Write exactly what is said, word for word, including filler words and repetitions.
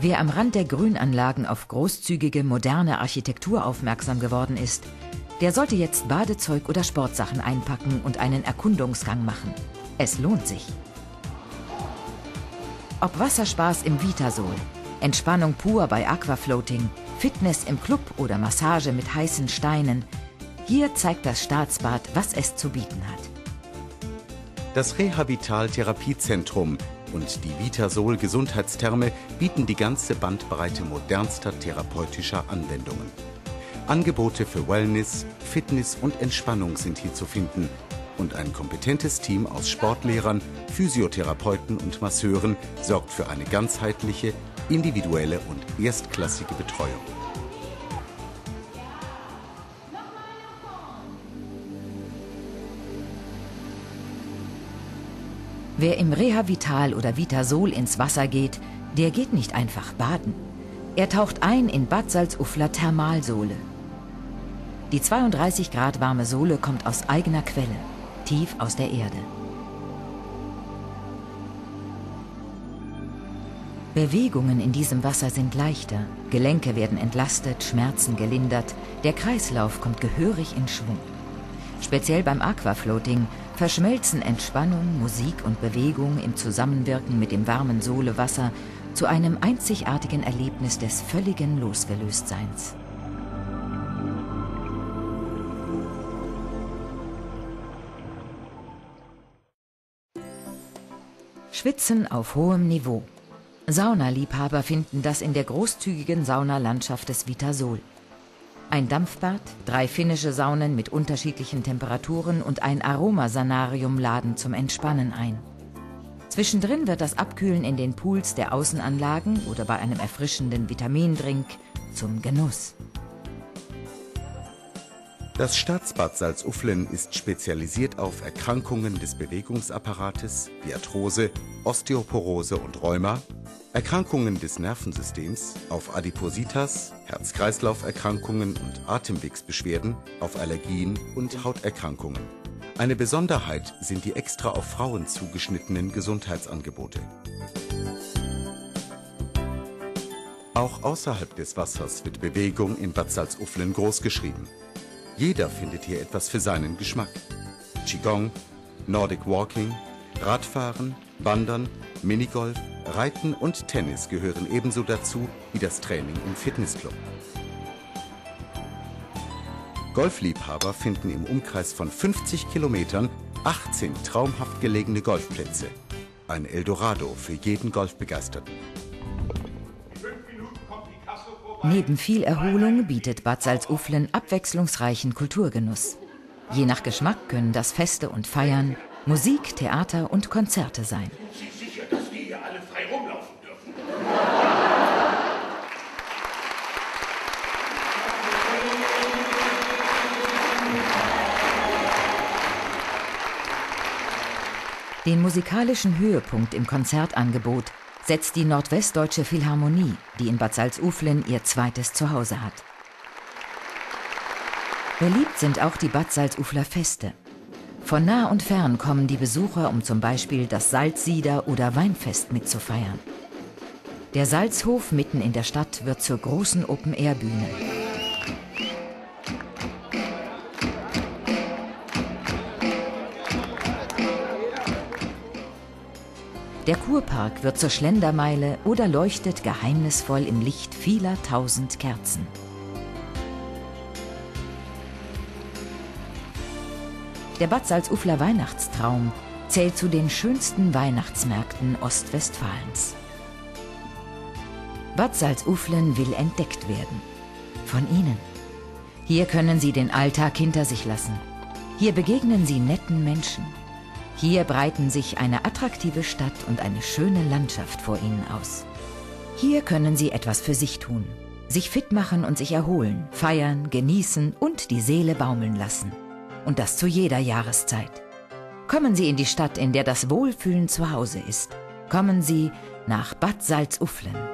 Wer am Rand der Grünanlagen auf großzügige, moderne Architektur aufmerksam geworden ist, der sollte jetzt Badezeug oder Sportsachen einpacken und einen Erkundungsgang machen. Es lohnt sich. Ob Wasserspaß im Vitasol, Entspannung pur bei Aquafloating, Fitness im Club oder Massage mit heißen Steinen, hier zeigt das Staatsbad, was es zu bieten hat. Das Rehavital Therapiezentrum und die Vitasol Gesundheitstherme bieten die ganze Bandbreite modernster therapeutischer Anwendungen. Angebote für Wellness, Fitness und Entspannung sind hier zu finden. Und ein kompetentes Team aus Sportlehrern, Physiotherapeuten und Masseuren sorgt für eine ganzheitliche, individuelle und erstklassige Betreuung. Wer im Rehavital oder Vitasol ins Wasser geht, der geht nicht einfach baden. Er taucht ein in Bad Salzufler Thermalsohle. Die zweiunddreißig Grad warme Sohle kommt aus eigener Quelle, tief aus der Erde. Bewegungen in diesem Wasser sind leichter, Gelenke werden entlastet, Schmerzen gelindert, der Kreislauf kommt gehörig in Schwung. Speziell beim Aquafloating verschmelzen Entspannung, Musik und Bewegung im Zusammenwirken mit dem warmen Solewasser zu einem einzigartigen Erlebnis des völligen Losgelöstseins. Schwitzen auf hohem Niveau. Saunaliebhaber finden das in der großzügigen Saunalandschaft des Vitasol. Ein Dampfbad, drei finnische Saunen mit unterschiedlichen Temperaturen und ein Aromasanarium laden zum Entspannen ein. Zwischendrin wird das Abkühlen in den Pools der Außenanlagen oder bei einem erfrischenden Vitamindrink zum Genuss. Das Staatsbad Salzuflen ist spezialisiert auf Erkrankungen des Bewegungsapparates wie Arthrose, Osteoporose und Rheuma, Erkrankungen des Nervensystems, auf Adipositas, Herz-Kreislauf-Erkrankungen und Atemwegsbeschwerden, auf Allergien und Hauterkrankungen. Eine Besonderheit sind die extra auf Frauen zugeschnittenen Gesundheitsangebote. Auch außerhalb des Wassers wird Bewegung in Bad Salzuflen großgeschrieben. Jeder findet hier etwas für seinen Geschmack. Qigong, Nordic Walking, Radfahren, Wandern, Minigolf, Reiten und Tennis gehören ebenso dazu wie das Training im Fitnessclub. Golfliebhaber finden im Umkreis von fünfzig Kilometern achtzehn traumhaft gelegene Golfplätze. Ein Eldorado für jeden Golfbegeisterten. Neben viel Erholung bietet Bad Salzuflen abwechslungsreichen Kulturgenuss. Je nach Geschmack können das Feste und Feiern, Musik, Theater und Konzerte sein. Sind Sie sicher, dass die hier alle frei rumlaufen dürfen? Den musikalischen Höhepunkt im Konzertangebot setzt die Nordwestdeutsche Philharmonie, die in Bad Salzuflen ihr zweites Zuhause hat. Beliebt sind auch die Bad Salzufler Feste. Von nah und fern kommen die Besucher, um zum Beispiel das Salzsieder- oder Weinfest mitzufeiern. Der Salzhof mitten in der Stadt wird zur großen Open-Air-Bühne. Der Kurpark wird zur Schlendermeile oder leuchtet geheimnisvoll im Licht vieler tausend Kerzen. Der Bad Salzufler Weihnachtstraum zählt zu den schönsten Weihnachtsmärkten Ostwestfalens. Bad Salzuflen will entdeckt werden. Von Ihnen. Hier können Sie den Alltag hinter sich lassen. Hier begegnen Sie netten Menschen. Hier breiten sich eine attraktive Stadt und eine schöne Landschaft vor Ihnen aus. Hier können Sie etwas für sich tun, sich fit machen und sich erholen, feiern, genießen und die Seele baumeln lassen. Und das zu jeder Jahreszeit. Kommen Sie in die Stadt, in der das Wohlfühlen zu Hause ist. Kommen Sie nach Bad Salzuflen.